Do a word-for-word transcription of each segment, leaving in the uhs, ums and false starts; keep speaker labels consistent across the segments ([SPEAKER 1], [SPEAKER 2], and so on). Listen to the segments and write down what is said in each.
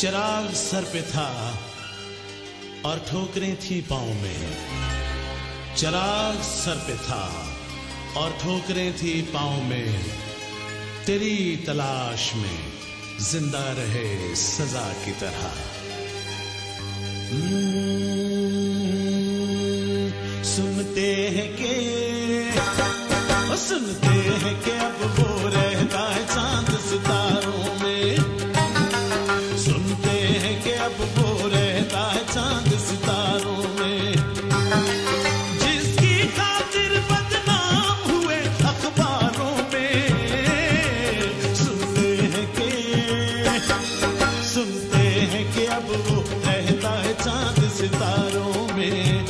[SPEAKER 1] चिराग sir पे था और ठोकरें थी पाँव में। चिराग सर पे था और ठोकरें थी पाँव में। तेरी तलाश में जिंदा रहे सजा की तरह। सुनते हैं कि सुनते हैं कि अब वो रहता है चांद सितारों में। सुनते हैं कि अब वो रहता है चांद सितारों में। जिसकी खातिर बदनाम हुए अखबारों में। सुनते हैं कि सुनते हैं कि अब वो रहता है चांद सितारों में।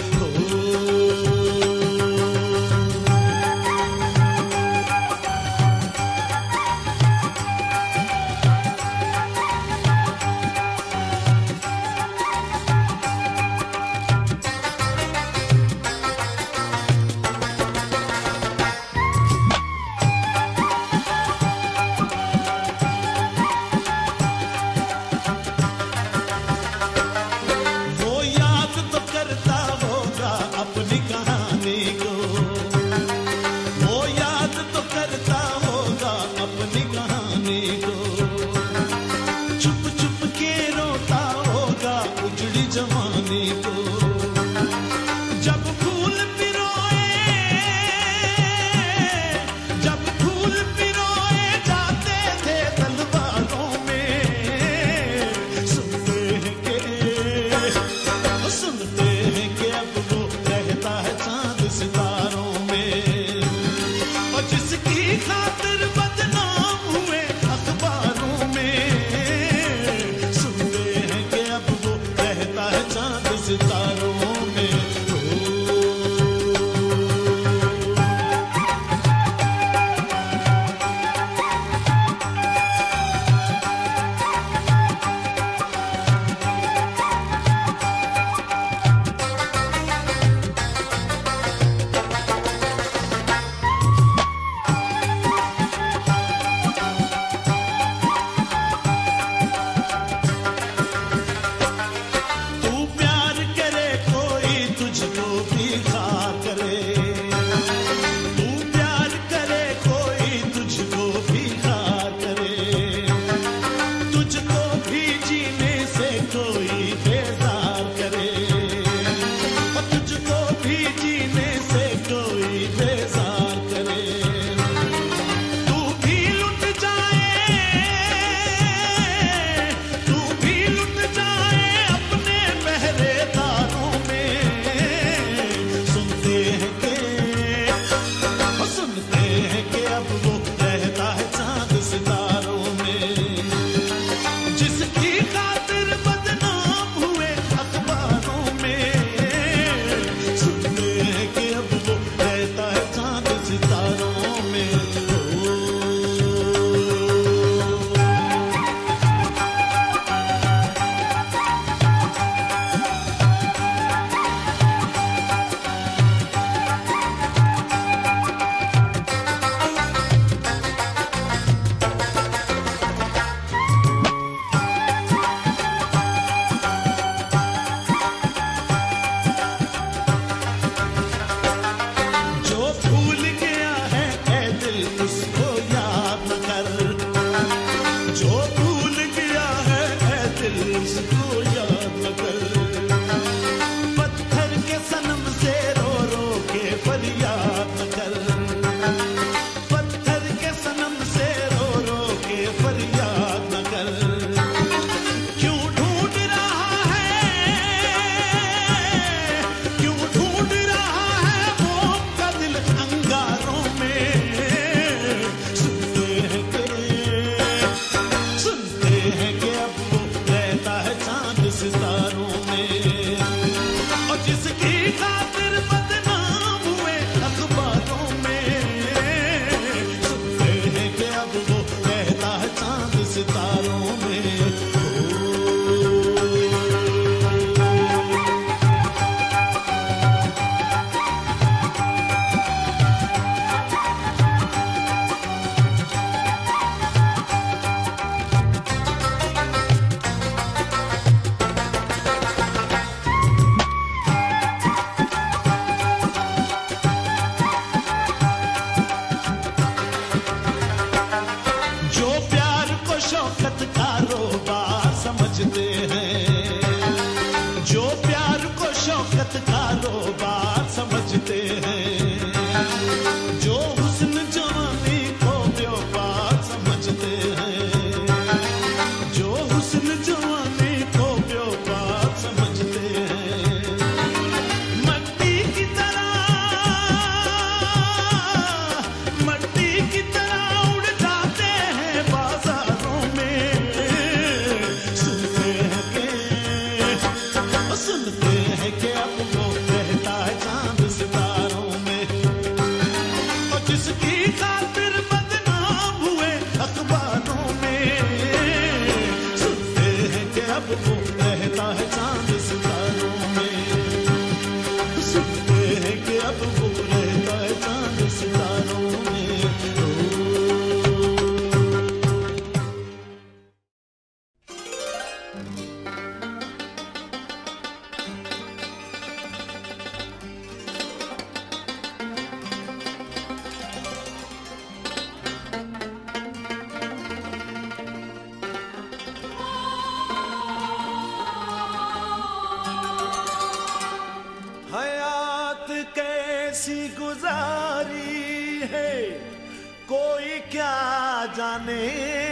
[SPEAKER 1] कोई क्या जाने,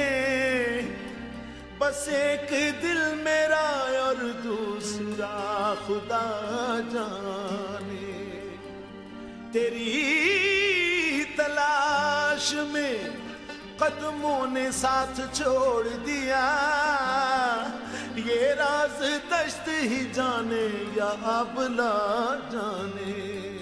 [SPEAKER 1] बस एक दिल मेरा और दूसरा खुदा जाने। तेरी तलाश में कदमों ने साथ छोड़ दिया, ये राज दश्त ही जाने या अबला जाने।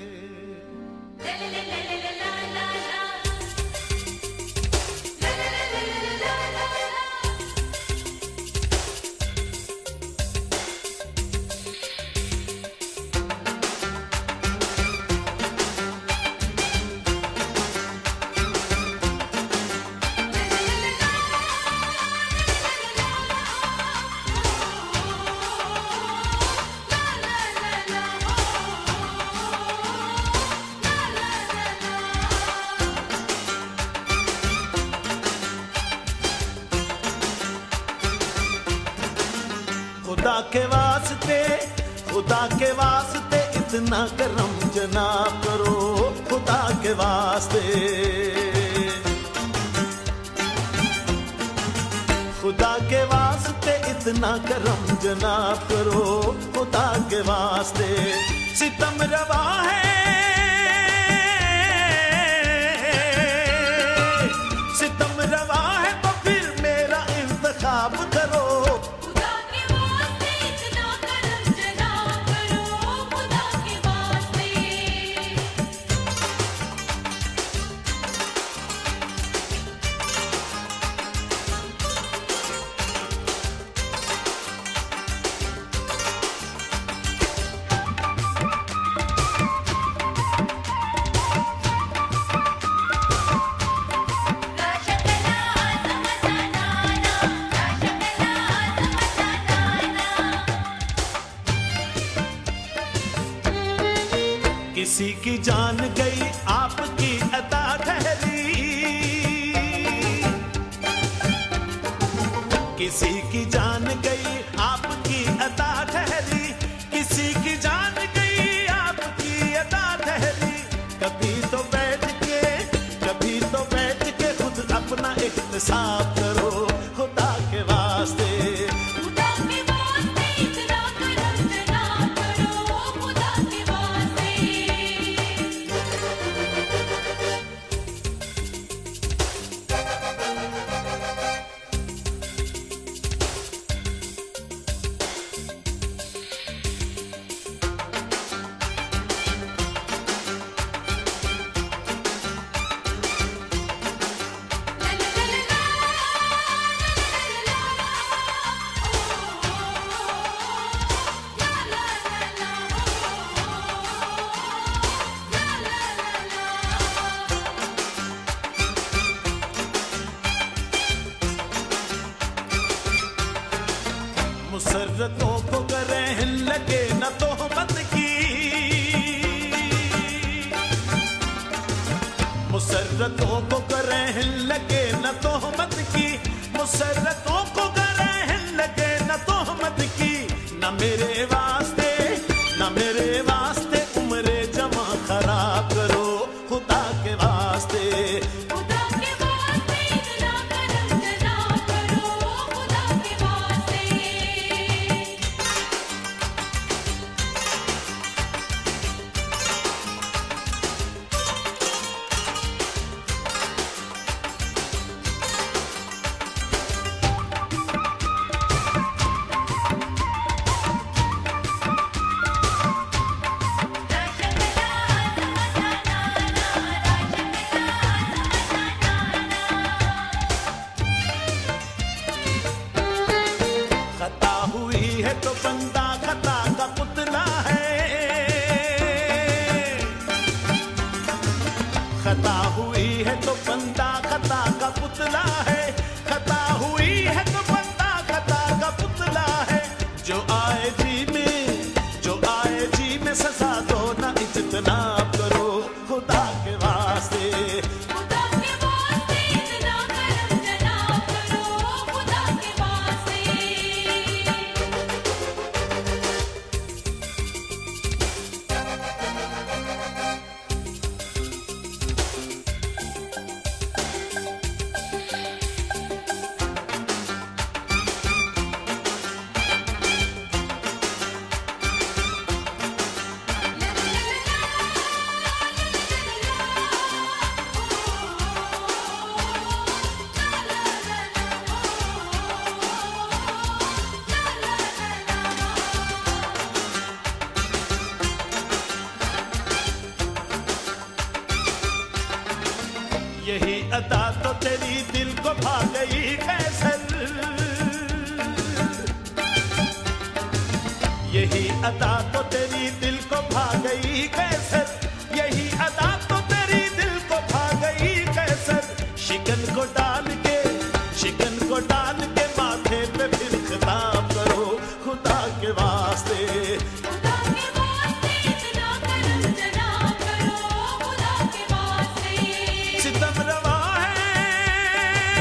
[SPEAKER 1] खुदा के वास्ते, खुदा के वास्ते इतना करम जनाब करो, खुदा के वास्ते। खुदा के वास्ते इतना करम जनाब करो, खुदा के वास्ते। सितम रवा है, सितम रवा है तो फिर मेरा इंतखाब करो। किसी की जान गई आपकी अता ठहरी, किसी की जान गई आपकी अता ठहरी, किसी की जान गई आपकी अता ठहरी। कभी तो बैठ के, कभी तो बैठ के खुद अपना इख्तिसाब करो, खुदा के वास्ते। मुसर्रतों को करें लगे न तोहमत की, मुसर्रतों को करें लगे न तोहमत की, मुसर्रतों को करें लगे न तोहमत की। न मेरे वास्ते, न मेरे वास्ते उम्रे जमा खराब करो, खुदा के वास्ते। तो बंदा खता का पुतला है, खता हुई है तो बंदा खता का पुतला है, खता हुई है तो बंदा खता का पुतला है। जो आए जी में, जो आए जी में सजा दो ना इज्तनाब करो, खुदा के वास्ते। यही अदा तो तेरी दिल को भा गई कैसर, यही अदा तो तेरी दिल को भा गई कैसर, यही अदा तो तेरी दिल को भा गई कैसर। शिकन को डाल के, शिकन को डाल के माथे पे फिर खिताब करो खुदा के वास्ते,
[SPEAKER 2] खुदा के वास्ते इतना करम जना करो, खुदा के वास्ते।
[SPEAKER 1] सितम रवा है,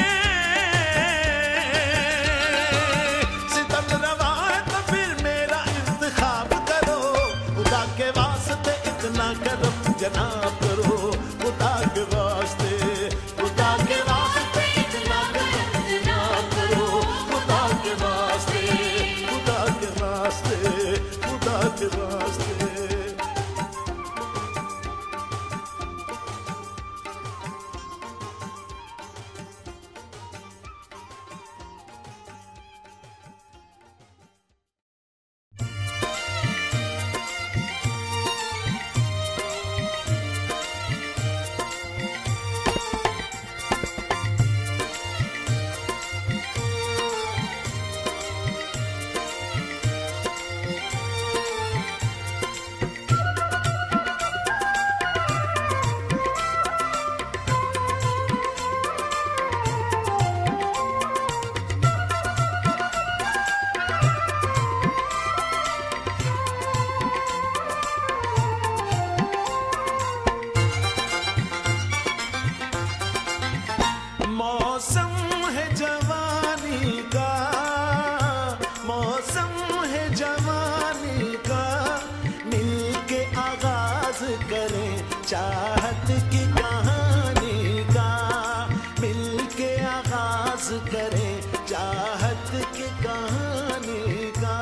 [SPEAKER 1] सितम रवा है तो फिर मेरा इंतखाब करो, खुदा के वास्ते इतना करम जनाब करो, खुदा के वास्ते, खुदा के वास्ते इतना करम जनाब करो, खुदा के वास्ते, खुदा के वास्ते, खुदा के वास्ते। मौसम है जवानी का, मौसम है जवानी का, मिलके आगाज करें चाहत की कहानी का, मिलके आगाज करें चाहत की कहानी का।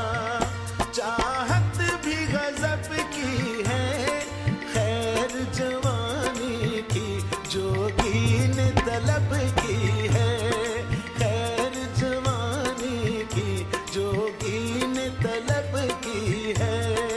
[SPEAKER 1] चाहत भी गजब की है खैर जवानी की, जोगीन तलब की है खैर जवानी की, जोगीन तलब की है।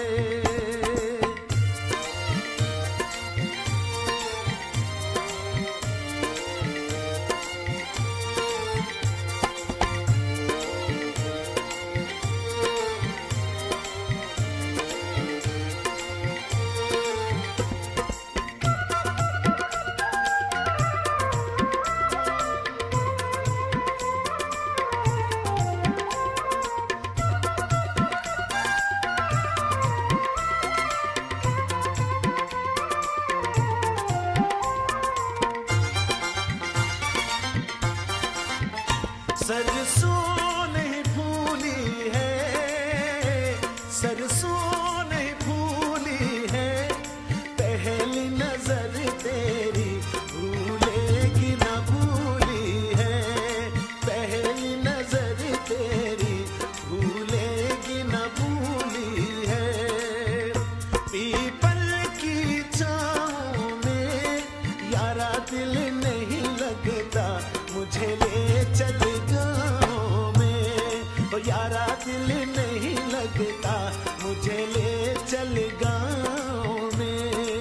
[SPEAKER 1] सरसों नहीं फूली है, सरसों नहीं फूली है, पहली नजर तेरी भूलेगी न भूली है, पहली नजर तेरी भूलेगी न भूली है। पीपल की छाँव में यारा दिल नहीं लगता, मुझे ले चल गाँव में, ओ यारा दिल नहीं लगता, मुझे ले चल गाँव में।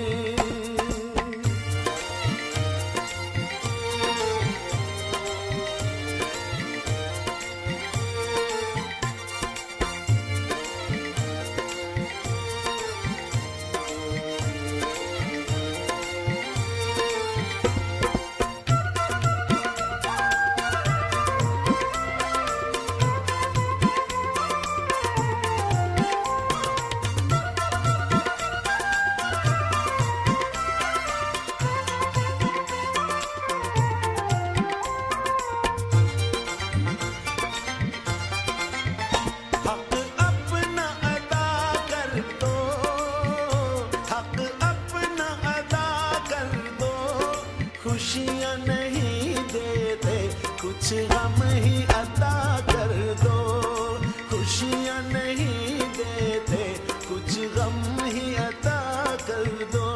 [SPEAKER 1] खुशियाँ नहीं देते, कुछ गम ही अता कर दो, खुशियाँ नहीं देते, कुछ गम ही अता कर दो।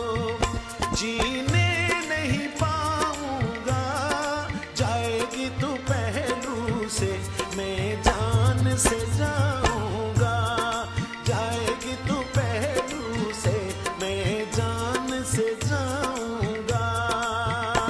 [SPEAKER 1] जीने नहीं पाऊंगा, जाएगी तू पहलू से, मैं जान से जाऊंगा, जाएगी तू पहलू से, मैं जान से जाऊंगा।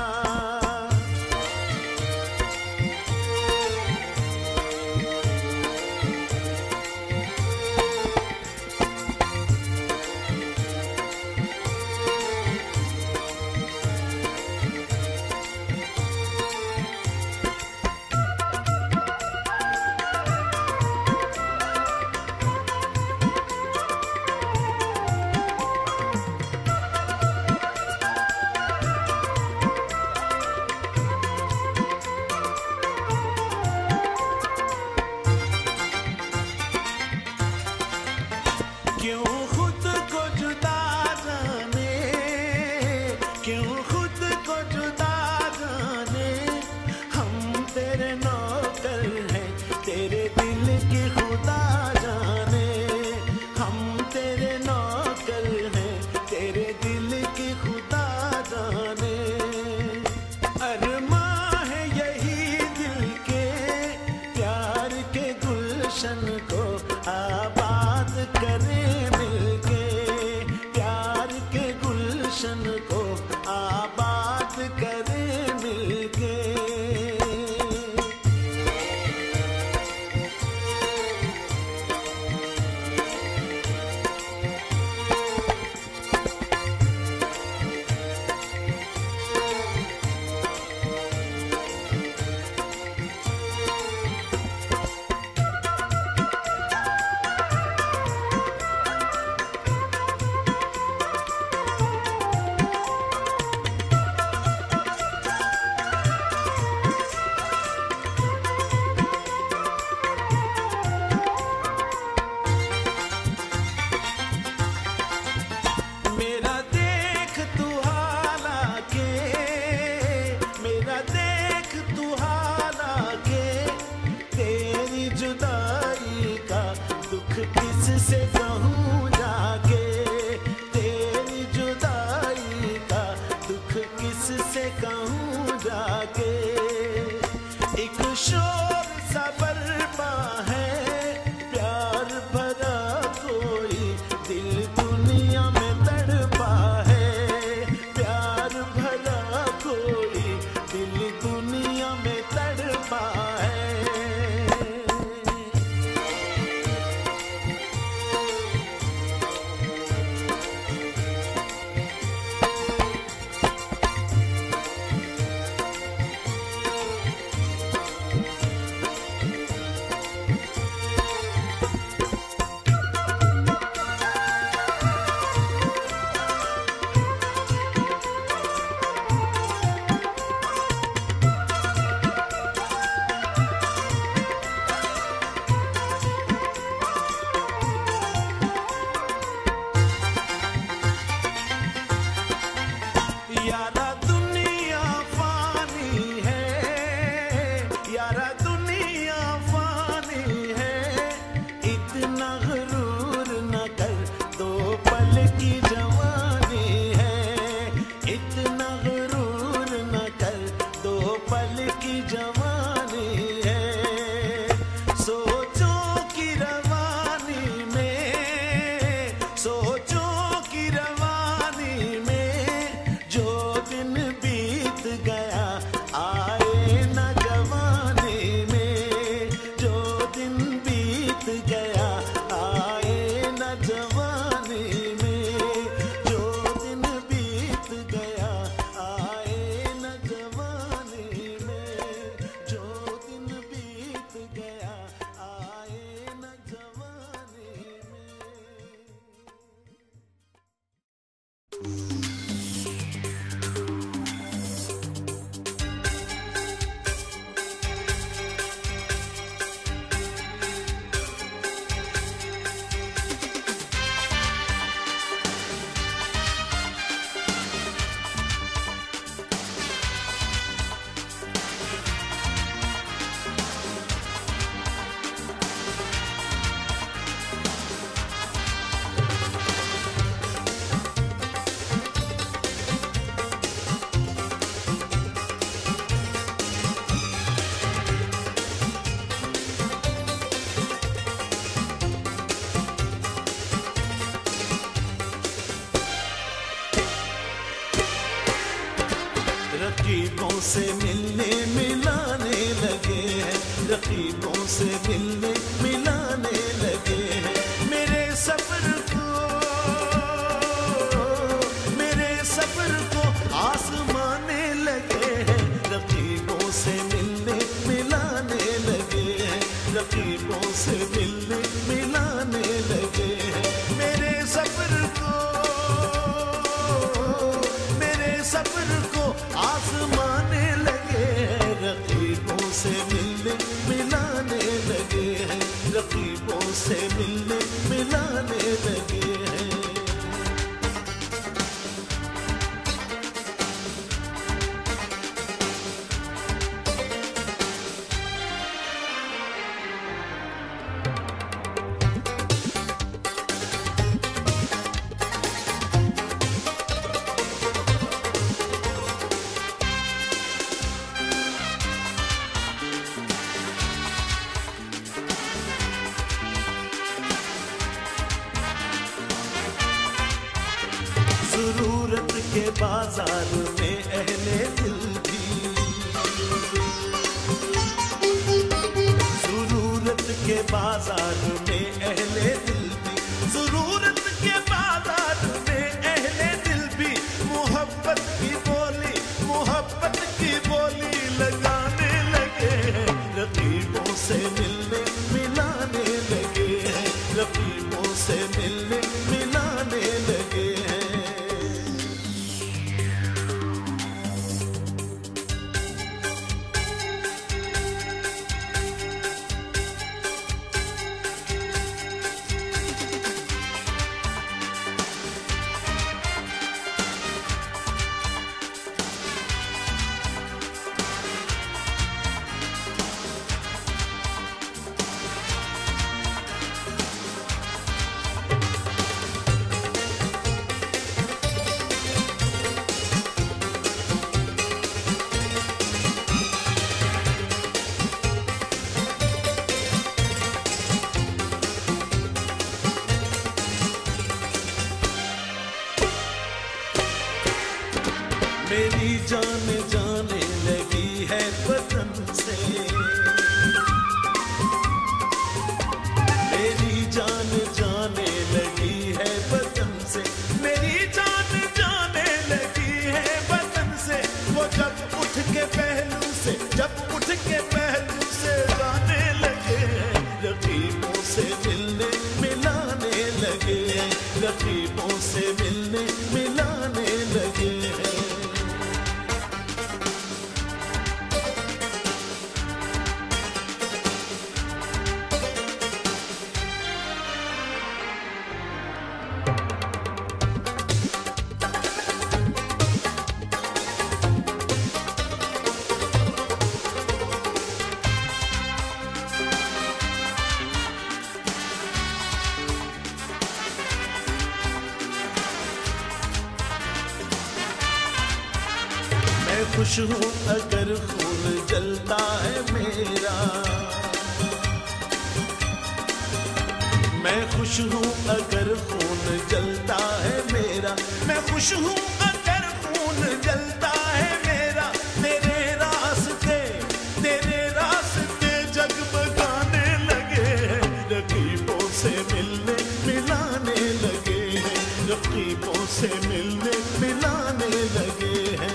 [SPEAKER 1] किससे कहूँ जाके, एक शोर सा बरपा है प्यार भरा कोई दिल दुनिया में तड़पा है, प्यार भरा कोई दिल दुनिया में तड़पा है। यारा दुनिया फानी है, यारा दुनिया फानी है, इतना गुरूर न कर, दो पल की जवानी है, इतना गुरूर न कर, दो पल की जवानी है। सोचों की रवानी में, सोचों की रवानी में जो दिन बीत गया आए न जवानी में, जो दिन बीत गया आए न जवानी में, जो दिन बीत गया आए न जवानी में, जो दिन बीत गया आए न जवानी में। रकीबों से मिलने मिलाने लगे हैं, रकीबों से मिलने मिलाने लगे हैं, मेरे सफर को, मेरे सफर को आसमाने लगे हैं, रकीबों से मिलने मिलाने लगे हैं, रकीबों से मिलने मिलाने लगे हैं, मेरे सफर को, मेरे सफर को आसमाने लगे हैं, रकीबों से मिलने मिलाने लगे हैं, रकीबों से मिलने मिलाने लगे हैं। मेरी जान जाने लगी है वतन से, मेरी जान जाने लगी है वतन से, मेरी जान जाने लगी है वतन से। वो जब उठ के पहलू से, जब उठ के पहलू से जाने लगे, रकीबों से मिलने मिलाने लगे, रकीबों से मिलने मिलाने लगे हैं। मैं खुश हूँ अगर खून जलता है मेरा, मैं खुश हूँ अगर खून जलता है मेरा, मैं खुश हूँ अगर खून जलता है मेरा। तेरे रास्ते, तेरे रास्ते जगमगाने लगे, रकीबों से मिलने मिलाने लगे, रकीबों से मिलने मिलाने लगे हैं।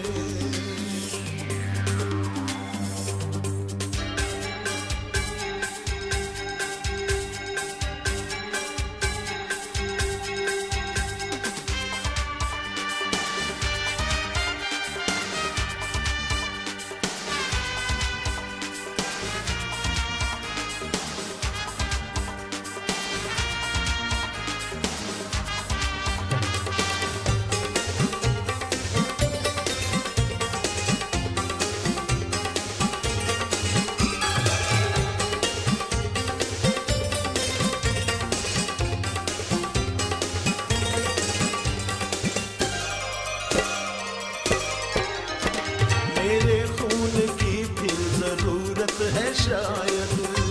[SPEAKER 1] मेरे खून की फिर जरूरत है शायद,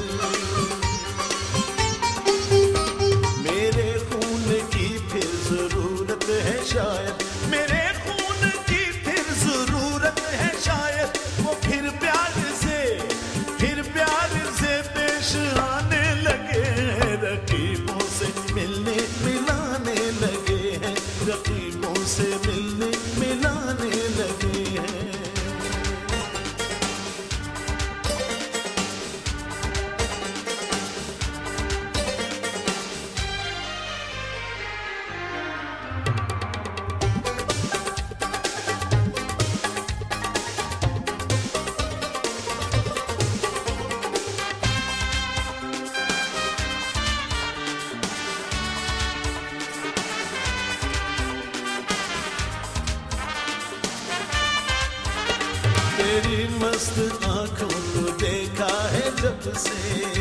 [SPEAKER 1] मेरे खून की फिर जरूरत है शायद, मेरे खून की फिर जरूरत है शायद। वो फिर प्यार से, फिर प्यार से पेश आने लगे, रकीबों से मिलने मिलाने लगे हैं, रकीबों से मिलने मिलाने लगे हैं। तेरी मस्त आंखों को देखा है जब से,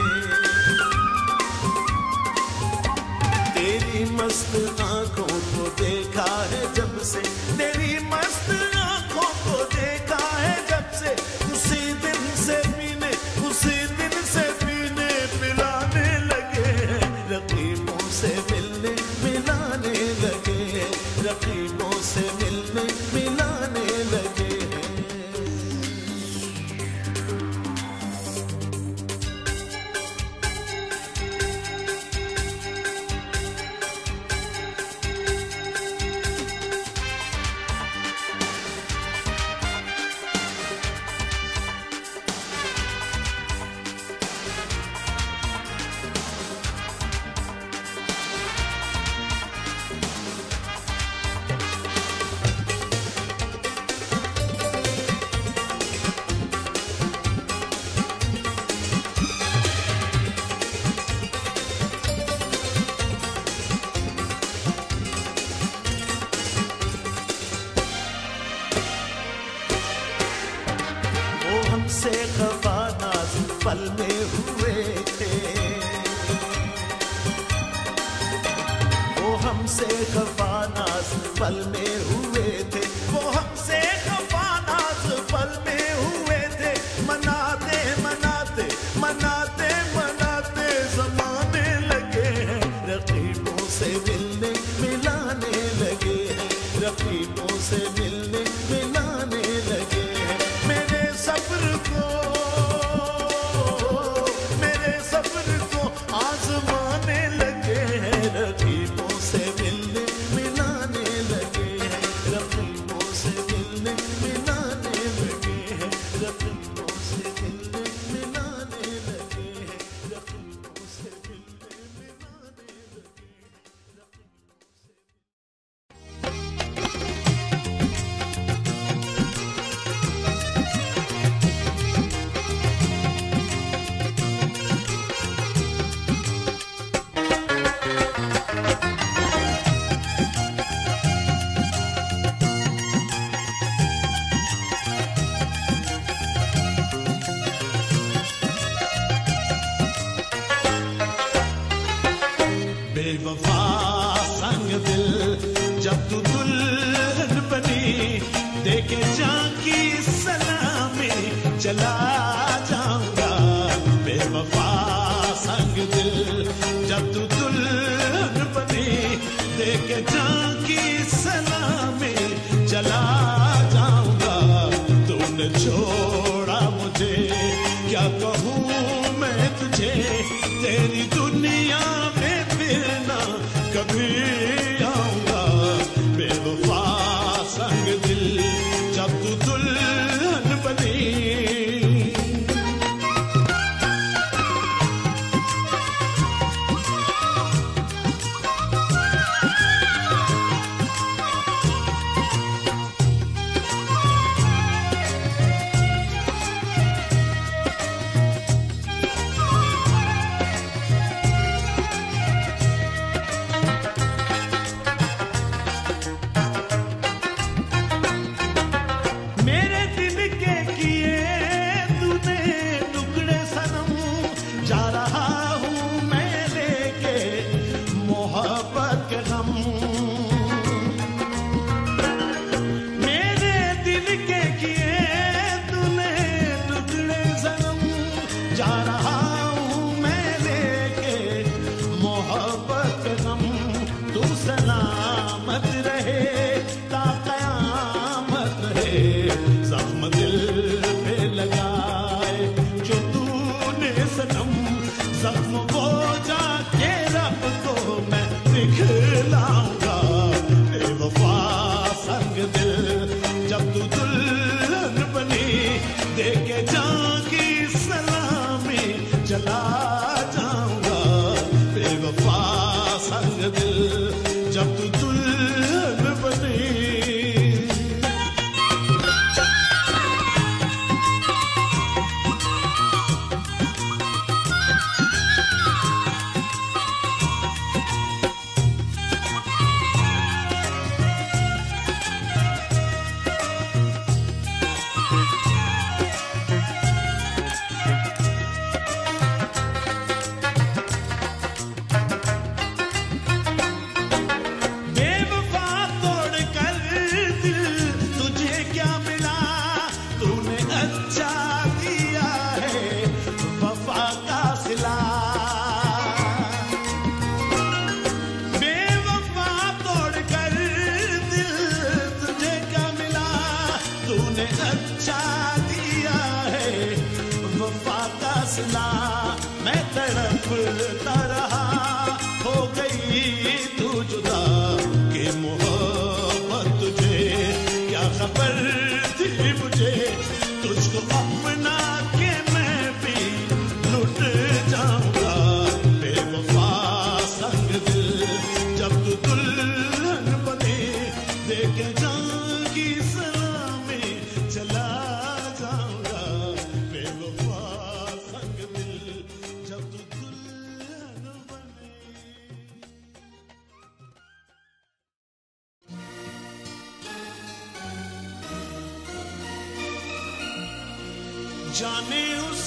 [SPEAKER 1] तेरी मस्त आंखों को देखा है जब से, तेरी मस्त आंखों को देखा है जब से। उसी दिन से पीने, उसी दिन से पीने पिलाने लगे, रकीबों से मिलने मिलाने लगे, रकीबों से मिलने मिलाने लगे। हमसे खफा नाज पल में हुए थे, वो हमसे खफा नाज पल में हुए थे, वो हमसे खफा नाज पल में हुए थे। मनाते मनाते मनाते मनाते जमाने लगे हैं, रकीबों से मिलने मिलाने लगे हैं, रकीबों से मिलने मिलाने मिलाने लगे हैं, रकमों से दिल मिलाने लगे हैं, रकमों से दिल मिलाने लगे हैं, बेवफा संग दिल जब तू दुल्हन बनी, देके झांकी सलामी चला जाऊंगा। बेवफा संग दिल जब तू दुल्हन बनी, देके झांकी सलामी चला जाऊंगा। तूने छोड़ा मुझे क्या कहूँ मैं तुझे, तेरी दुनिया कभी आऊंगा। बेवफा संग दिल जब तू दुल्हन बनी, जाने उस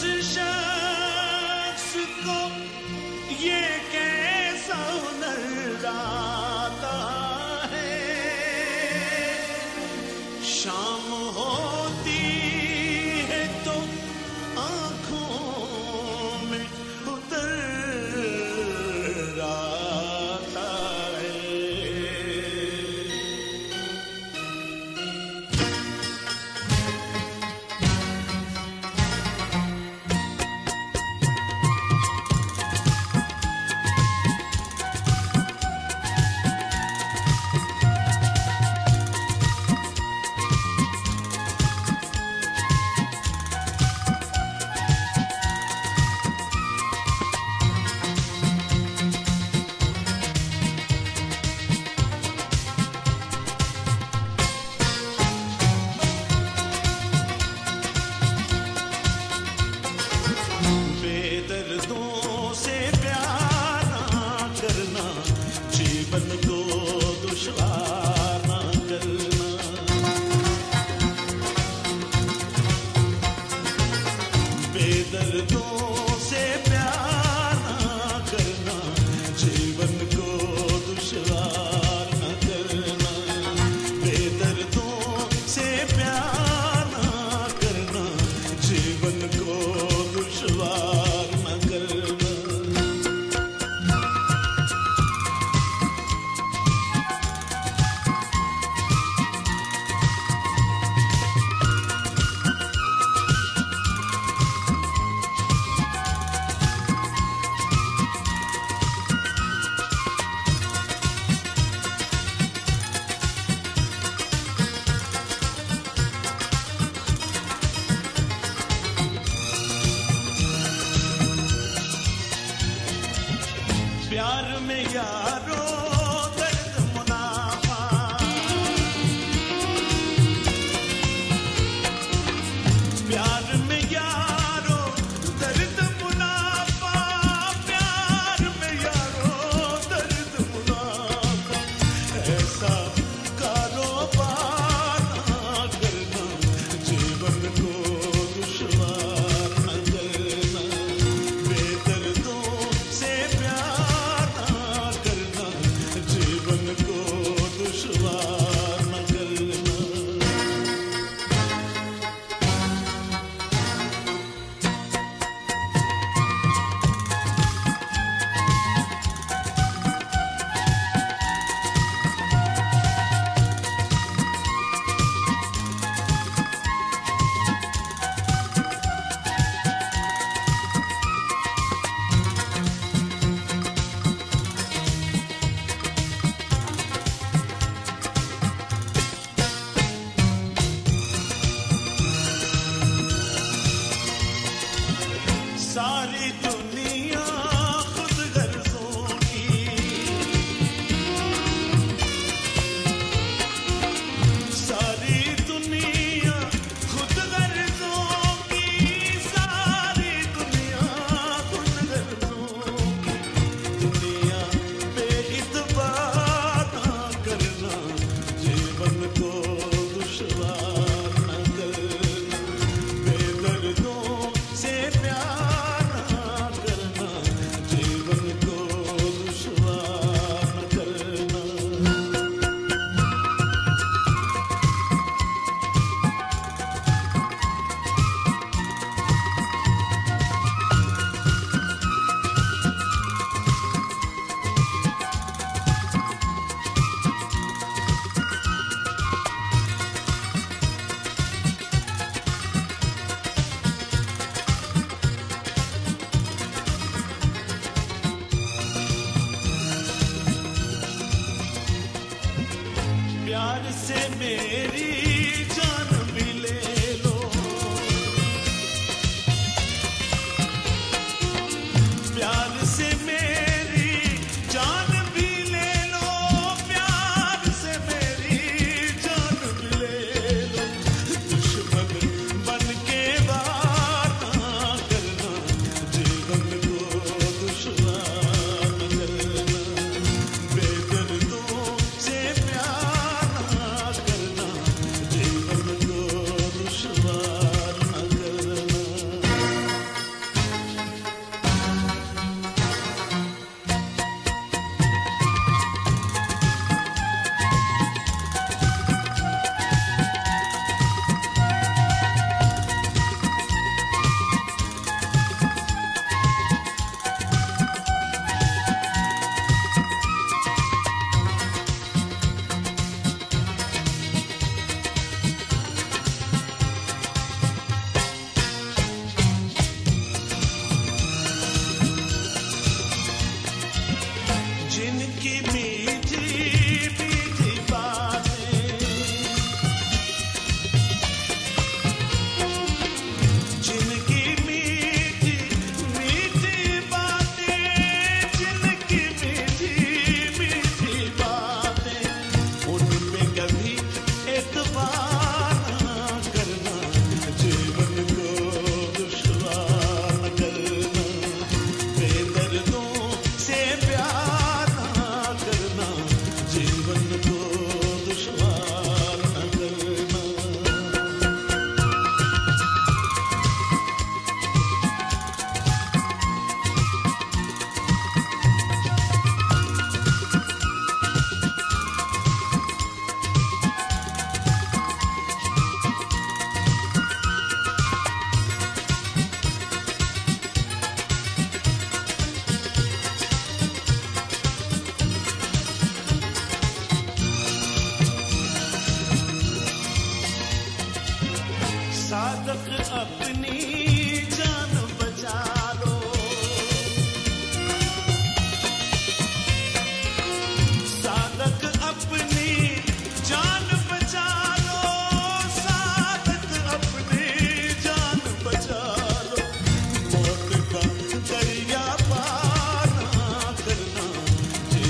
[SPEAKER 1] शख्स को ये कैसा हुनर आता है, शाम होती है तो आंखों में उतर आता है। यारो दर्द मुनाफा, प्यार में यारो दर्द मुनाफा, प्यार में यारो दर्द मुनाफा, ऐसा कारोबार ना करना, जीवन को दुश्वार न करना, बेदर्दों से प्यार ना करना, जीवन को दुश्वार न करना। सारी दुनिया खुद गर्जों की, सारी दुनिया खुद गर्जों की, सारी दुनिया खुद गर्जों की, दुनिया पे इतबार ना करना, जीवन को दुश्वार न करना, बेदर्दों से प्यार ना करना, जीवन को दुश्वार न करना। प्यार से मेरी जान भी ले लो, प्यार से मेरी जान भी ले लो, प्यार से मेरी जान भी ले लो, दुश्मन बन के वार ना करना, जीवन को दुश्वार न करना, बेदर्दों से प्यार ना करना, जीवन को दुश्वार न करना। जिनकी मीठी मीठी बातें, जिनकी मीठी मीठी बातें, जिनकी मीठी मीठी बातें, उन पे कभी एतबार ना करना, जीवन को दुश्वार न करना, बेदर्दों से प्यार ना करना, जीवन को दुश्वार न करना। साधक अपनी जान बचा लो, साधक अपनी जान बचा लो, साधक अपनी जान बचा लो, मौत का दरिया पार ना करना,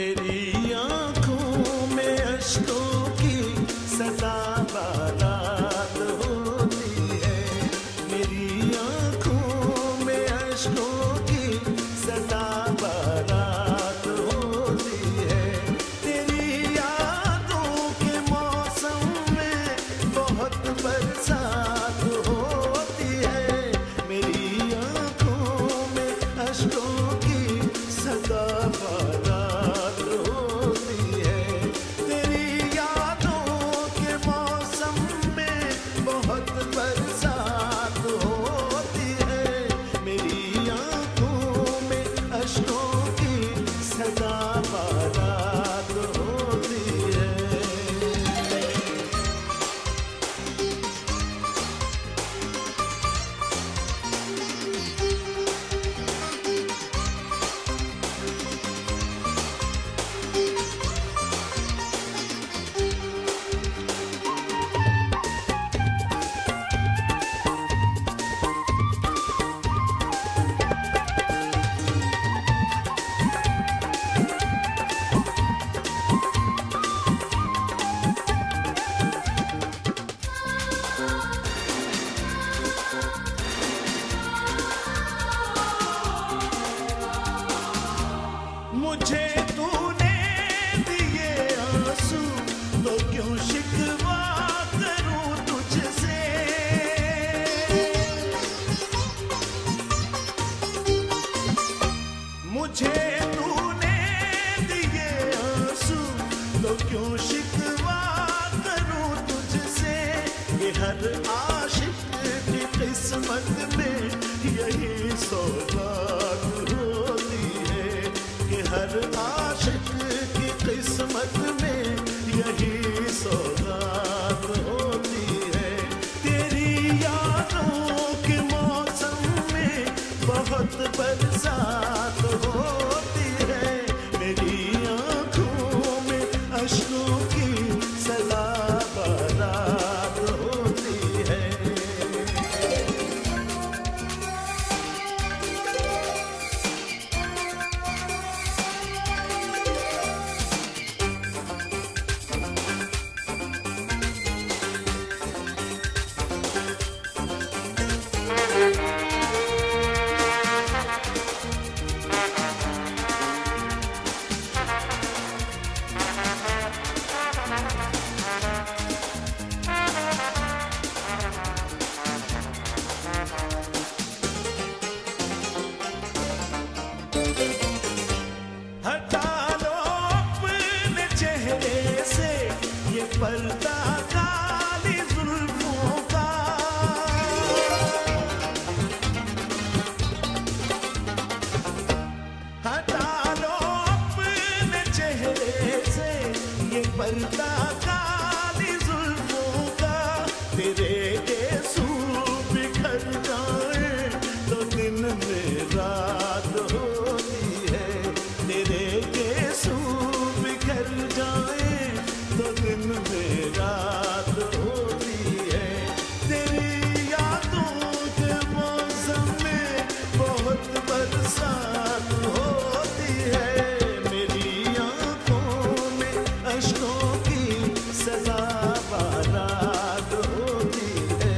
[SPEAKER 1] तेरी आंखों में अश्कों की सदा बारात होती है, मेरी आंखों में अश्कों की सदा बारात होती है। तेरी यादों के मौसम में बहुत बरसात होती है, मेरी आंखों में अश्कों की सदा बारात होती है। तेरी यादों के मौसम में बहुत बरसात होती है, मेरी आंखों में अश्कों की सदा बारात होती है। मुझे तूने दिए आंसू तो क्यों शिकवा करूं तुझसे, मुझे तूने दिए आंसू तो क्यों शिकवा करूं तुझसे। ये हर आशिक की किस्मत में यही सौगात होती है, कि हर आशिक की किस्मत में यही सौगात होती है। तेरी यादों के मौसम में बहुत बरसात होती है, मेरी आंखों में अश्कों की सदा बारात होती है। हटा लो अपने चेहरे से ये पर्दा काली जुल्फों का, हटा लो अपने चेहरे से ये पर्दा काली जुल्फों का। तेरे गेसू बिखर जाए तो दिन में रात होती है, तेरे गेसू बिखर जाए तो दिन में रात होती है। तेरी यादों के मौसम में बहुत बरसात होती है, मेरी आंखों में अश्कों की सदा बारात होती है।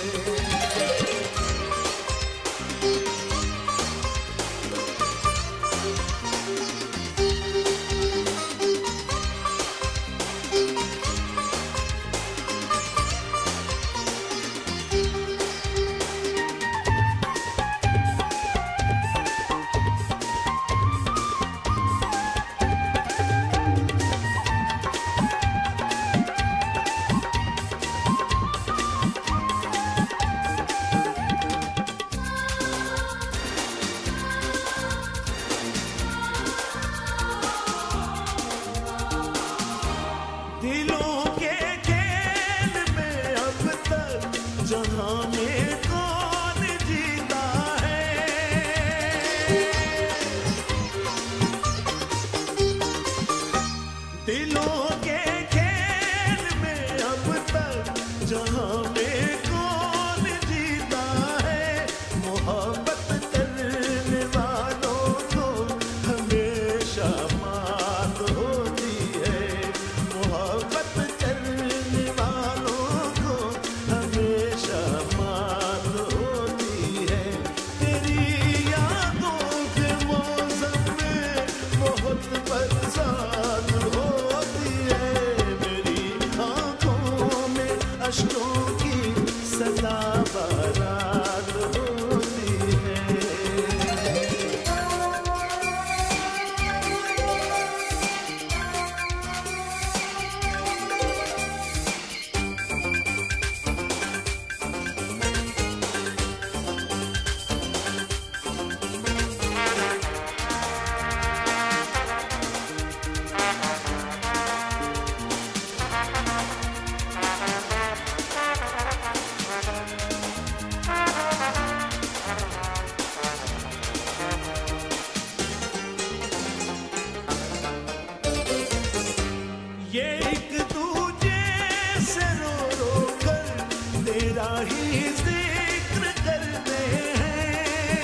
[SPEAKER 1] दिलों के खेल में अब तक जहां में कौन जीता है, दिलों के खेल में अब तक जहां में कौन जीता है। मोहब्बत करने वालों को हमेशा मात ये एक दूजे से रो रो कर तेरा ही जिक्र करते हैं।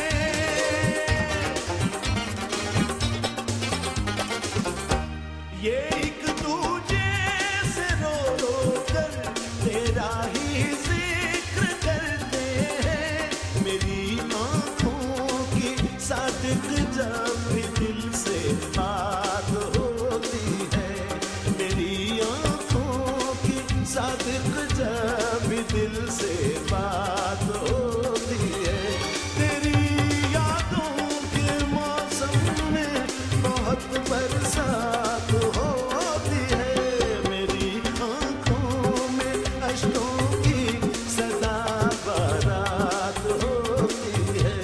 [SPEAKER 1] ये एक दूजे से रो रो कर तेरा ही जिक्र करते हैं। मेरी आंखों की सादिक जब भी दिल से बात होती है, मेरी आंखों की सादिक जब भी दिल से बात होती है। तेरी यादों के मौसम में बहुत बरसात होती है। मेरी आंखों में अश्कों की सदा बारात होती है।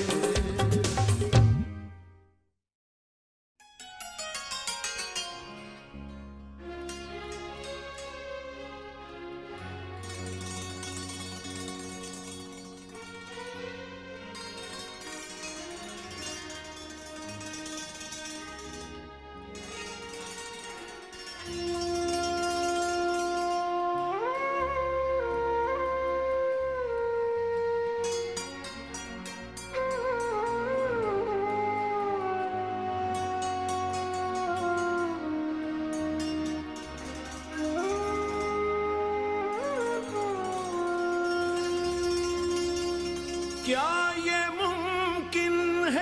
[SPEAKER 1] क्या ये मुमकिन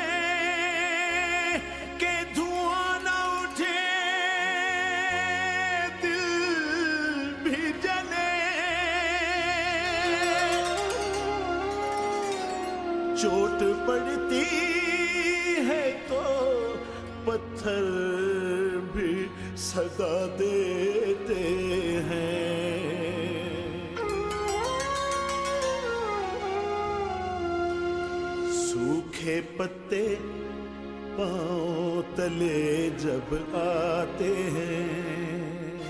[SPEAKER 1] है कि धुआं न उठे, दिल भी जले, चोट पड़ती है तो पत्थर भी सदा देते हैं। सूखे पत्ते पांव तले जब आते हैं,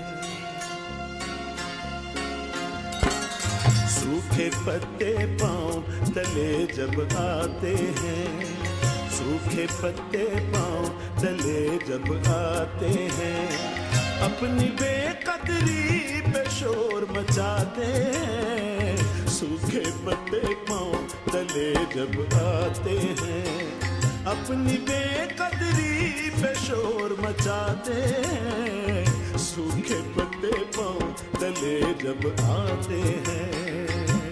[SPEAKER 1] सूखे पत्ते पांव तले जब आते हैं, सूखे पत्ते पांव तले जब आते हैं, अपनी बेकदरी पे शोर मचाते हैं। सूखे पत्ते पांव तले जब आते हैं, अपनी बेकदरी पे शोर मचाते हैं। सूखे पत्ते पांव तले जब आते हैं।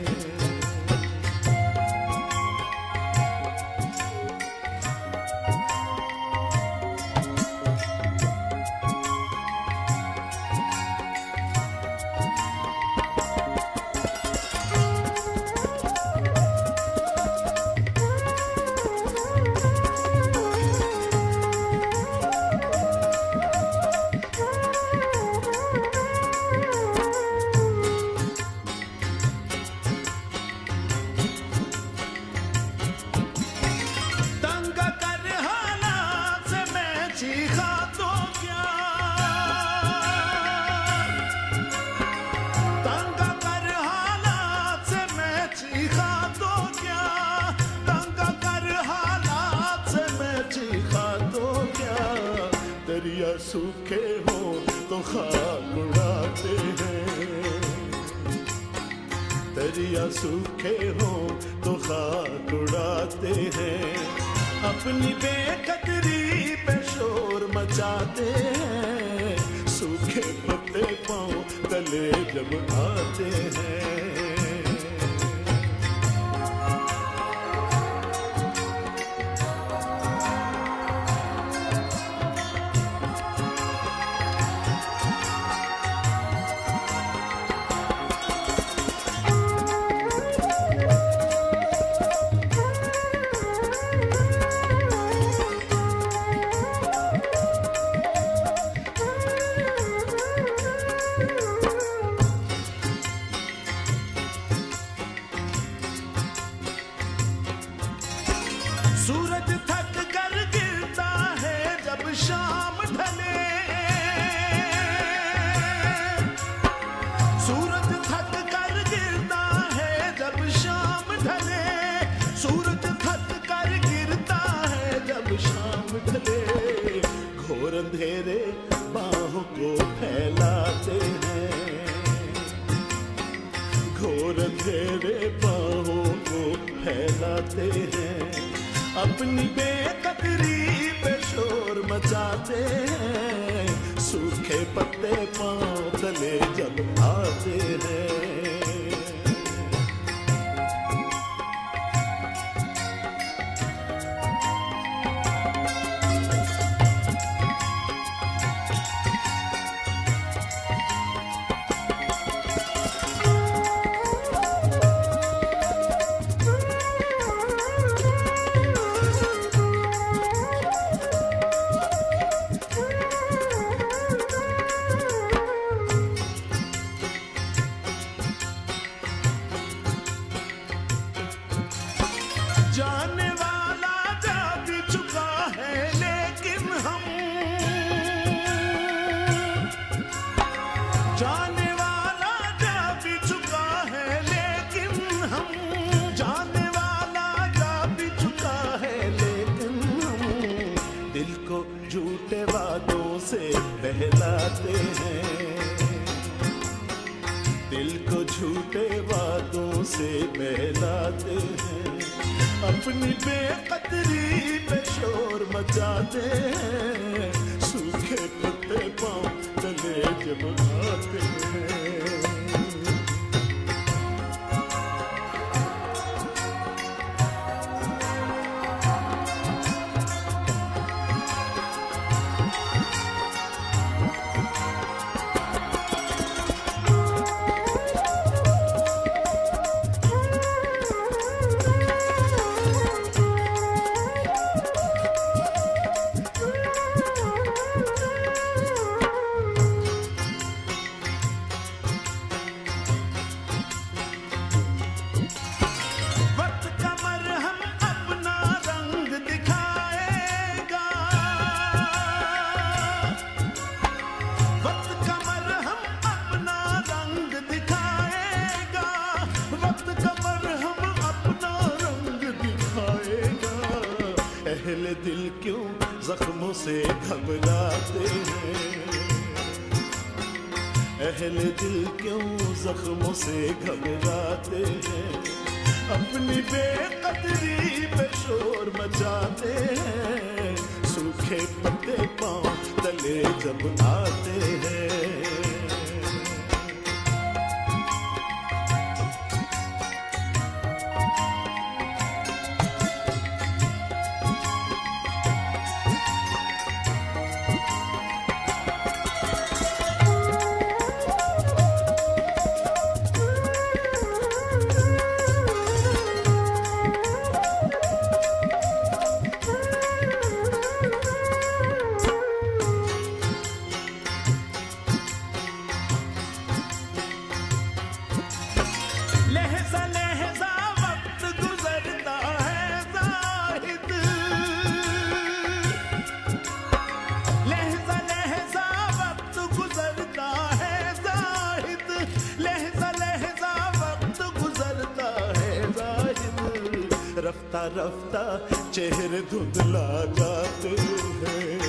[SPEAKER 1] दरिया सूखे हो तो खाक उड़ाते हैं, दरिया सूखे हो तो खाक उड़ाते हैं। अपनी बेकदरी पे शोर मचाते हैं। सूखे पत्ते पांव तले जब आते हैं। जाते हैं, अपनी बेकदरी पे शोर मचाते हैं, सूखे पत्ते पांव तले जब आते हैं। जाने वाला जा भी चुका है लेकिन हम, जाने वाला जा भी चुका है लेकिन हम, जाने वाला जा भी चुका है लेकिन हम, दिल को झूठे वादों से बहलाते हैं, दिल को झूठे वादों से बहलाते हैं, अपनी बेकदरी पे शोर मचाते हैं, सूखे पत्ते पांव तले जब आते हैं। अहले दिल क्यों जख्मों से घबराते हैं, अहले दिल क्यों जख्मों से घबराते हैं, अपनी बेकदरी पे शोर मचाते हैं, सूखे पत्ते पांव तले जब आते हैं। लहज़ा लहज़ा वक्त गुजरता है ज़ाहिद, लहज़ा लहज़ा वक्त गुजरता है ज़ाहिद, लहज़ा लहज़ा वक्त गुजरता है ज़ाहिद, रफ्ता रफ्ता चेहरे धुंधला जाते हैं,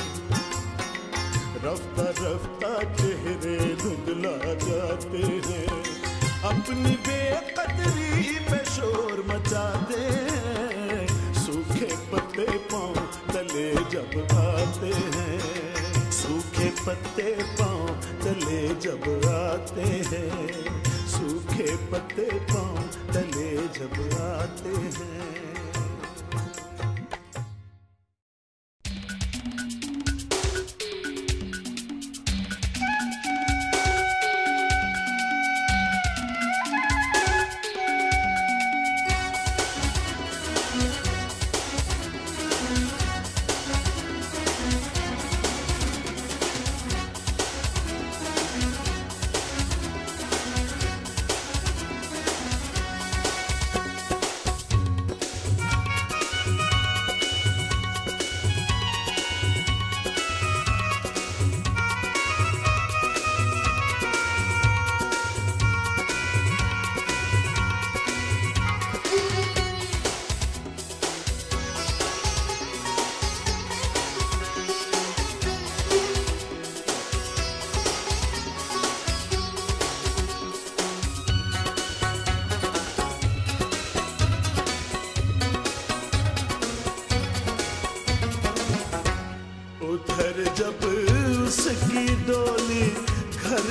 [SPEAKER 1] रफ्ता रफ्ता चेहरे धुंधला जाते हैं, अपनी बेकदरी पे शोर मचाते हैं, सूखे पत्ते पांव तले जब आते हैं, सूखे पत्ते पांव तले जब आते हैं, सूखे पत्ते पांव तले जब आते हैं।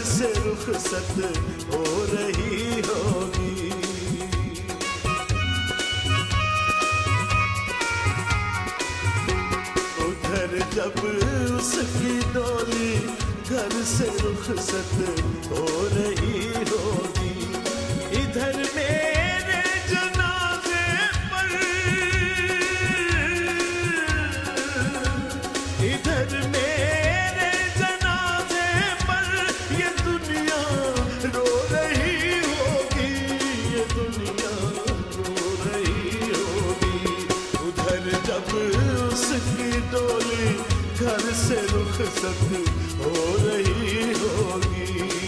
[SPEAKER 1] से रुखसत हो रही होगी। उधर जब उसकी डोली घर से रुखसत हो रही होगी, इधर मेरे जनाजे पर, इधर मेरे जनाजे पर ये दुनिया रो रही होगी, ये दुनिया रो रही होगी। उधर जब उसकी डोली घर से रुखसत हो रही होगी।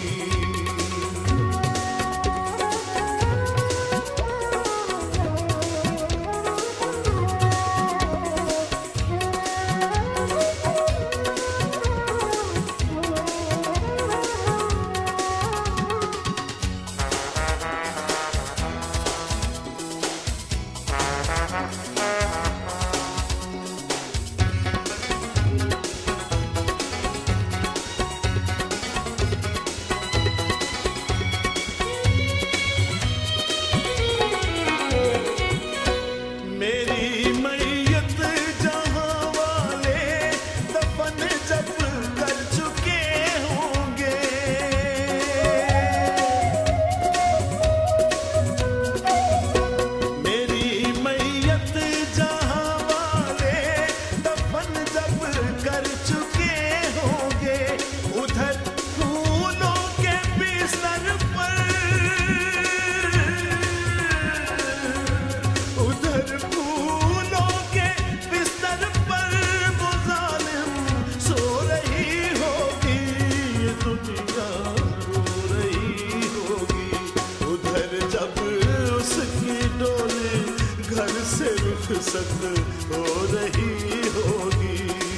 [SPEAKER 1] रुखसत हो रही होगी।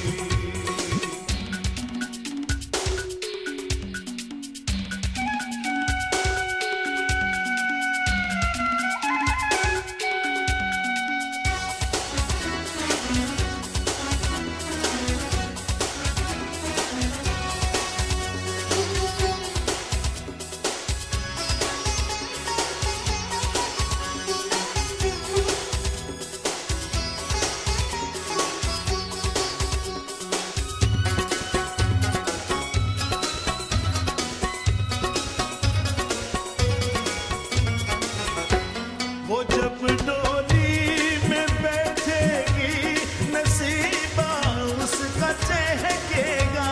[SPEAKER 1] वो जब डोली में बैठेगी नसीबा उसका चहकेगा।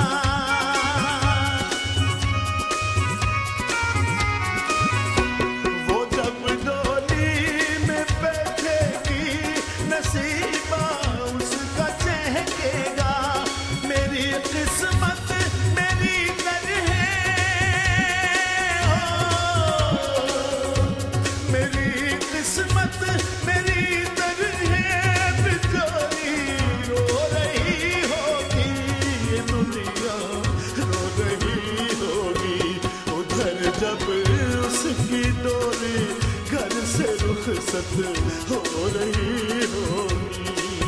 [SPEAKER 1] वो जब डोली में बैठेगी नसीबा उसका चहकेगा। मेरी किस्मत मेरी तरह किस्मत मेरी तरह बेचारी रो रही होगी, ये दुनिया रो रही होगी। उधर जब उसकी डोली घर से रुखसत हो रही होगी।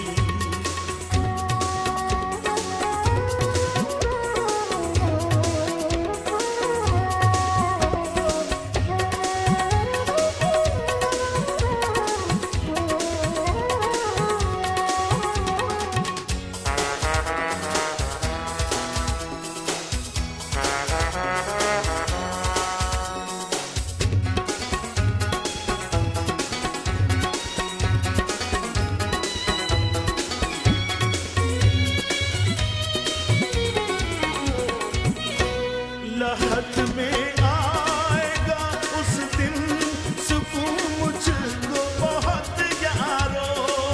[SPEAKER 1] लहत में आएगा उस दिन सुकून मुझको बहुत यारो।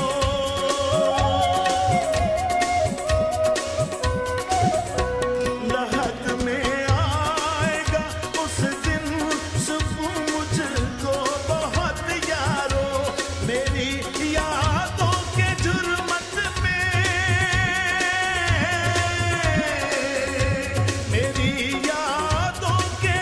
[SPEAKER 1] लहत में आएगा उस दिन सुकून मुझको बहुत यारो। मेरी यादों के जुर्मत में मेरी यादों के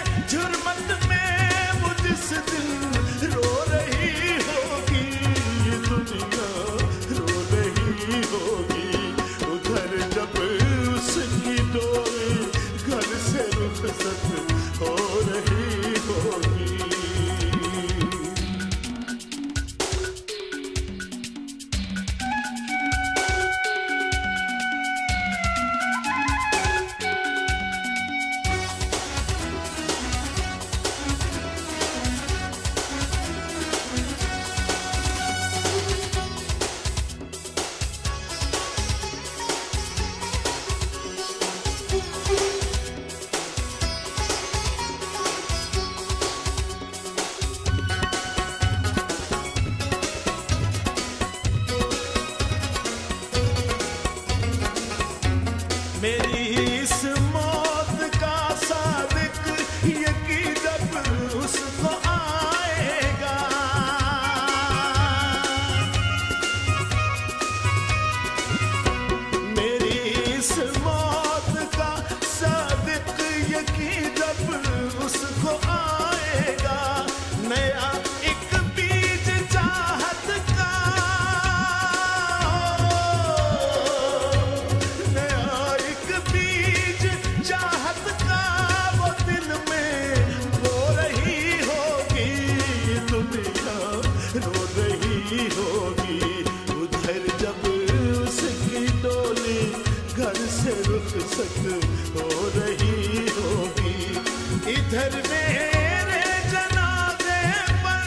[SPEAKER 1] बीज चाहत का वो दिल में रो रही होगी, दुनिया रो रही होगी। उधर जब उसकी डोली घर से रुखसत हो रही होगी, इधर मेरे जनाजे पर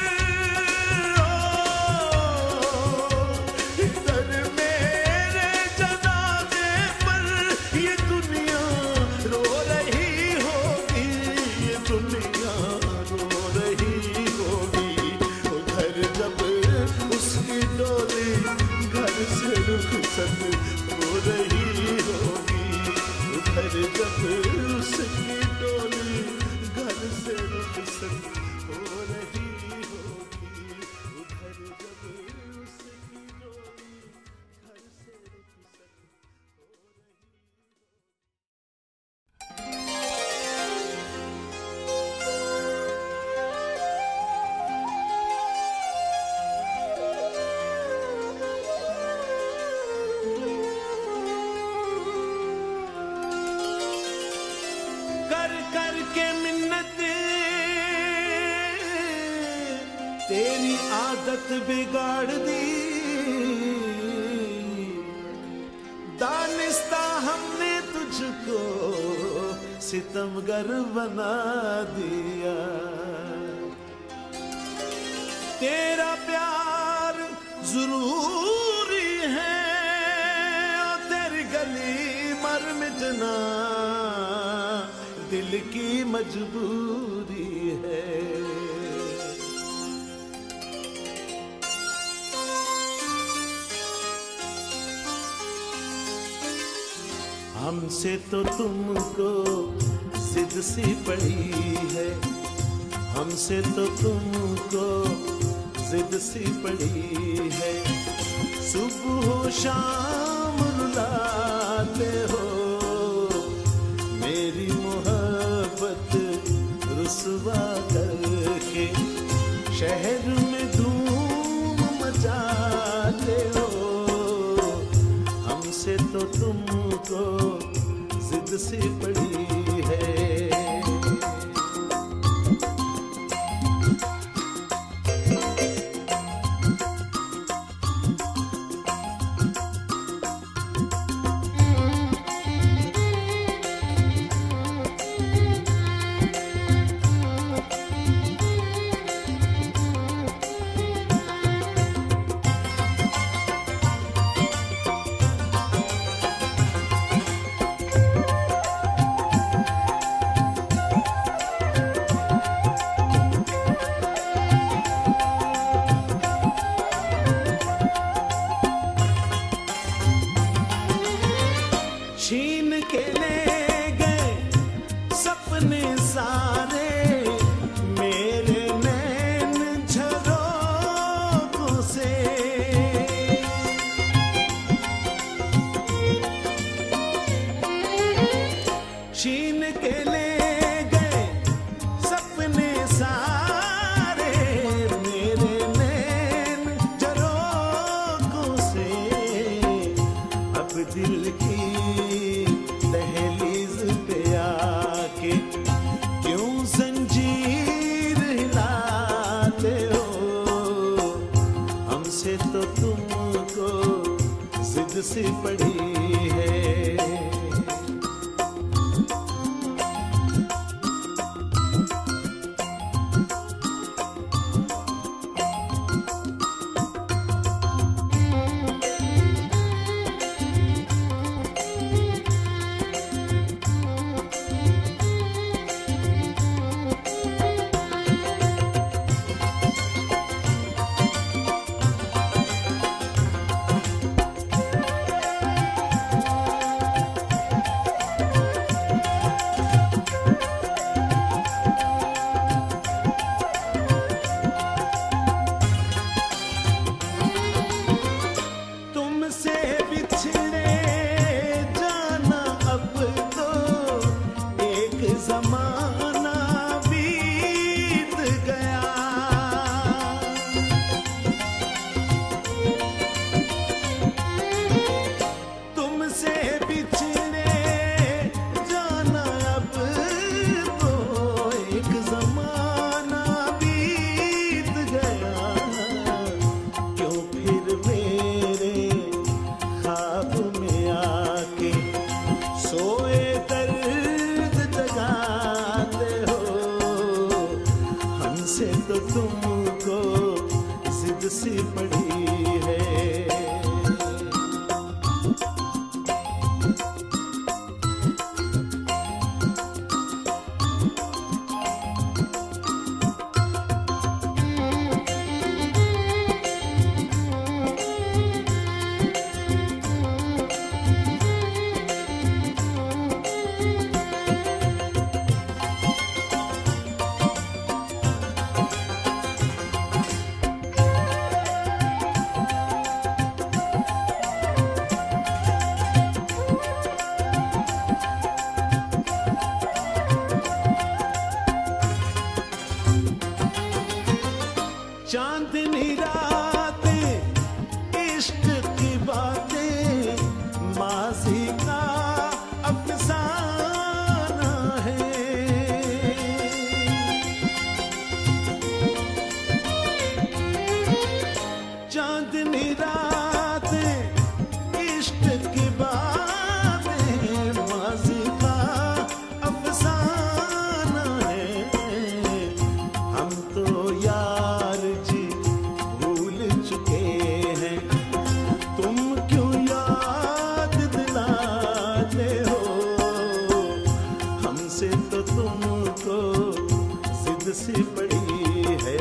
[SPEAKER 1] ओ, इधर मेरे जनाजे पर ये दुनिया रो रही होगी, ये दुनिया रो रही होगी। उधर जब उसकी डोली घर से रुखसत हो रही होगी, उधर जब उसकी डोली घर से रुखसत हो रही होगी, उधर जब उसकी डोली घर से रुखसत हो कर कर के मिन्नत तेरी आदत बिगाड़ दी, दानिस्ता हमने तुझको सितमगर बना दिया। तेरा प्यार जरूरी है और तेरी गली मर मिटना दिल की मजबूरी है। हमसे तो तुमको जिद सी पड़ी है, हमसे तो तुमको जिद सी पड़ी है। सुबह शाम रुलाते हो, मेरी मोहब्बत रुसवा करके शहर में धूम मचाते हो। हमसे तो तुमको जिद सी पड़ी है। छीन के ले गए सपने सारे, मेरे नैन झरोखों से। छीन के ले गए सपने सारे, मेरे नैन झरोखों से। अब दिल की दहलीज पे आके क्यों जंजीर हिलाते हो। हमसे तो तुमको जिद सी पड़ी है। तुमको जिद सी पड़ी है। चांदनी रातें इश्क की बातें माज़ी का अफसाना है। चांदनी रातें इश्क की बातें माज़ी का अफसाना है। हम तो यार जी भूल चुके हैं, तुम क्यों याद दिलाते हो। हमसे तो तुमको जिद सी पड़ी है।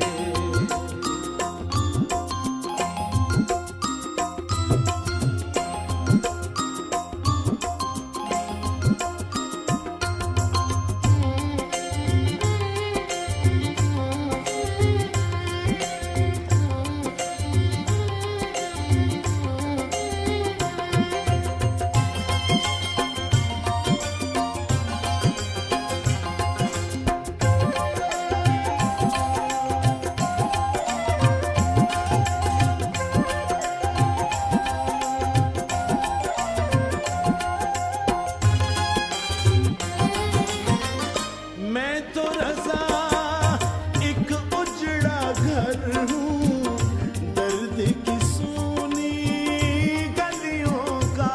[SPEAKER 1] मैं तो रज़ा एक उजड़ा घर हूँ, दर्द की सूनी गलियों का।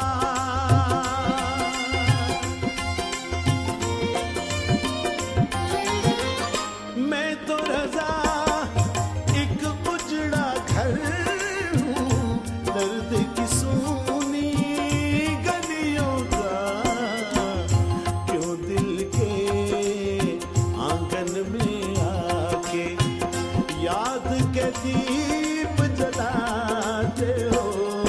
[SPEAKER 1] मैं तो रज़ा एक उजड़ा घर हूँ, दर्द की सूनी गलियों का। क्यों दिल के आंगन में आके याद के दीप जलाते हो।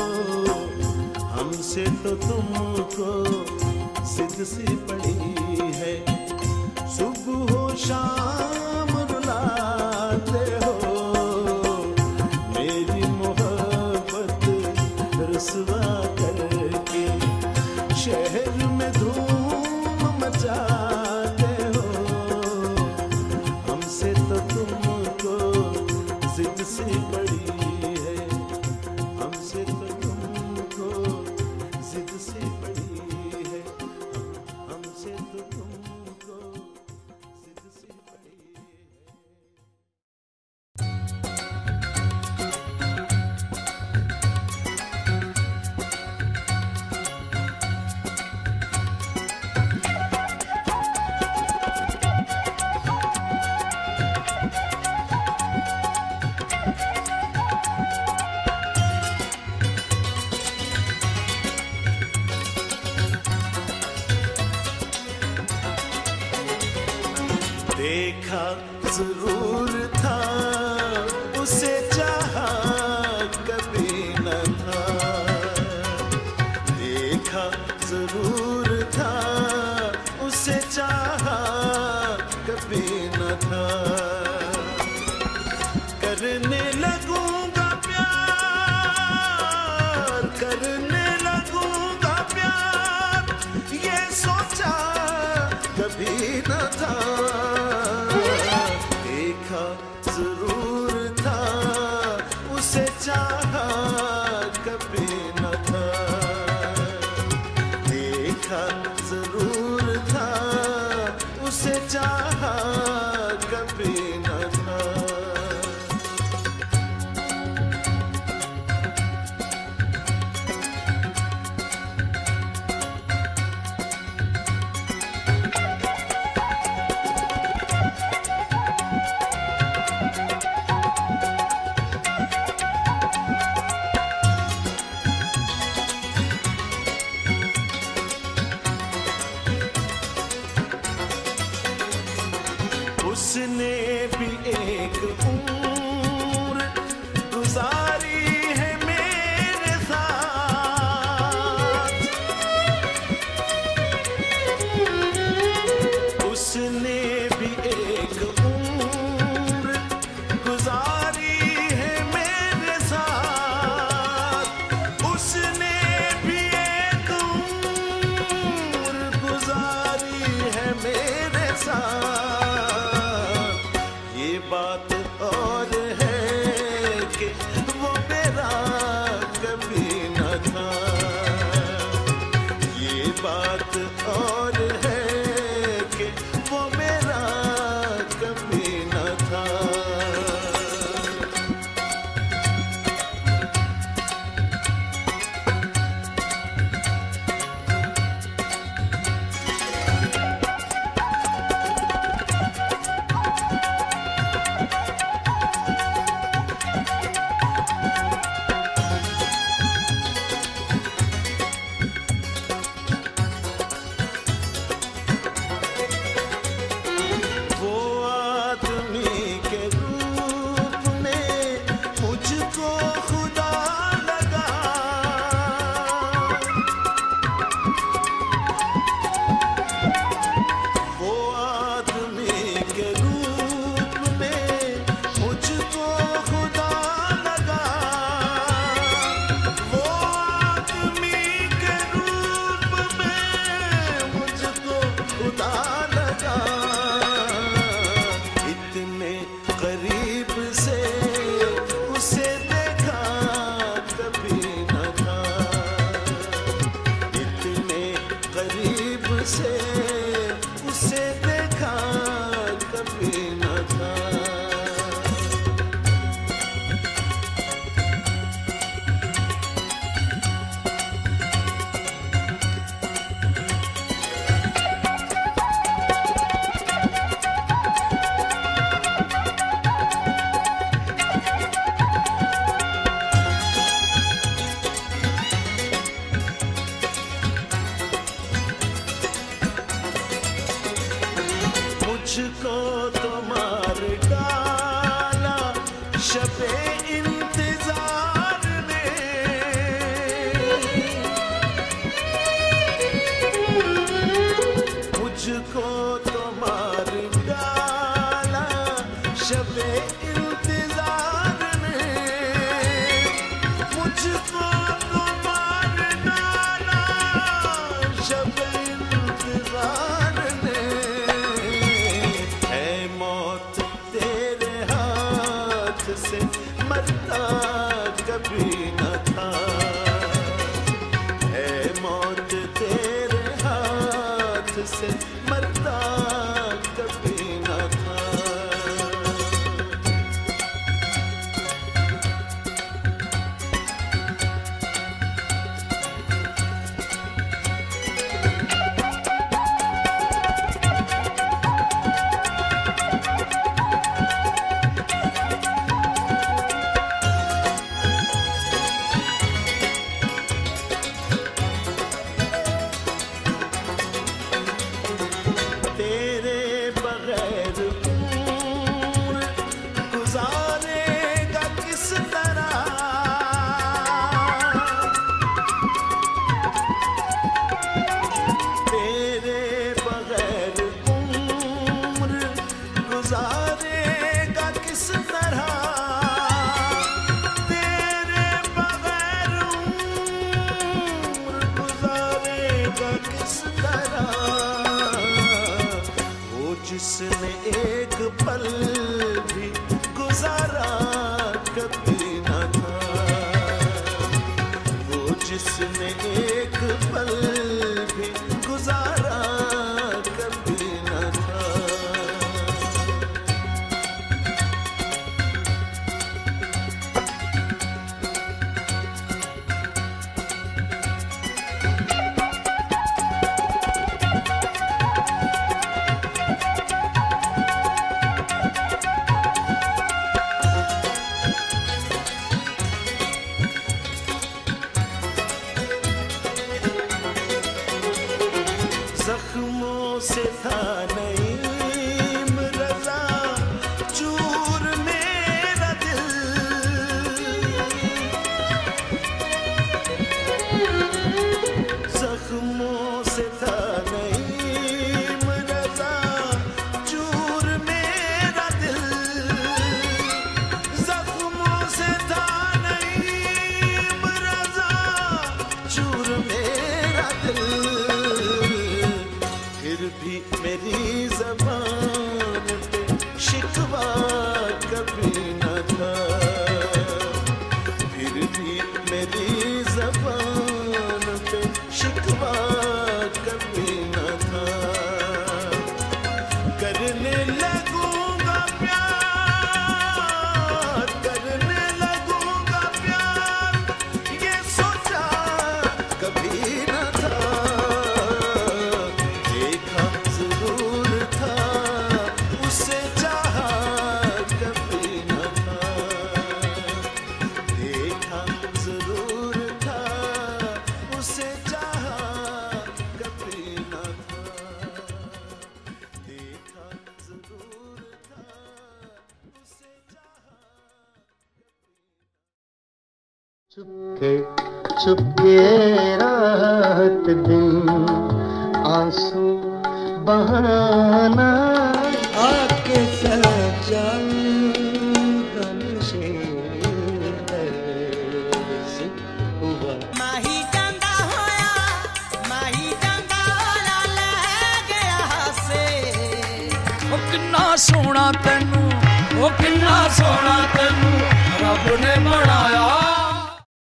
[SPEAKER 1] हमसे तो तुमको जिद सी पड़ी है। सुबह हो शाम रुलाते हो, मेरी मोहब्बत रुसवा करके शहर में धूम मचाते हो। हमसे तो तुमको जिद सी पड़ी है। हमसे तो तुमको जिद सी पड़ी है। हमसे तो तुमको जिद सी पड़ी है। देखा जरूर था उसे, चाहा कभी न था। देखा जरूर था उसे, चाहा कभी न था। करने लगूंगा प्यार, करने लगूंगा प्यार, ये सोचा कभी न था। देखा जरूर था उसे, चाहा कभी न था। देखा जरूर था उसे, चाहा कभी मुझको तो मार डाला शबे इंतजार ने, मुझको तो मार डाला शबे इंतजार ने, मुझको तो मार डाला शबे इंतजार ने। है मौत तेरे हाथ से मरता कभी न था, है मौत तेरे हाथ से मरता कभी न था। तेरे बगैर उम्र गुजारेगा किस तरह, तेरे बगैर उम्र गुजारेगा किस तरह, तेरे बगैर उम्र गुजारेगा किस तरह। जिसने एक पल भी गुजारा कभी न था, वो जिसने एक पल भी गुजारा कभी न था। जख्मों से था नईम रज़ा चूर मेरा दिल, जख्मों से था नईम रज़ा चूर मेरा दिल, जख्मों से था नईम रज़ा चूर मेरा दिल। फिर भी मेरी ज़बान पे शिकवा कभी न था, फिर भी मेरी ज़बान पे शिकवा कभी न था। करने लगूंगा प्यार, करने लगूंगा प्यार, ये सोचा कभी न था। देखा जरूर था उसे चाहा कभी न था, देखा जरूर था उसे चाहा कभी न था, देखा जरूर था उसे चाहा।
[SPEAKER 3] चुपके चुपके रात दिन आंसू बहाना आके सजन गम से तरस हुआ।
[SPEAKER 4] माही चंदा होया, माही चंदा होया ले गया से।
[SPEAKER 5] ओ किन्ना सोना तेनू, ओ किन्ना सोना तेनू रब ने बनाया।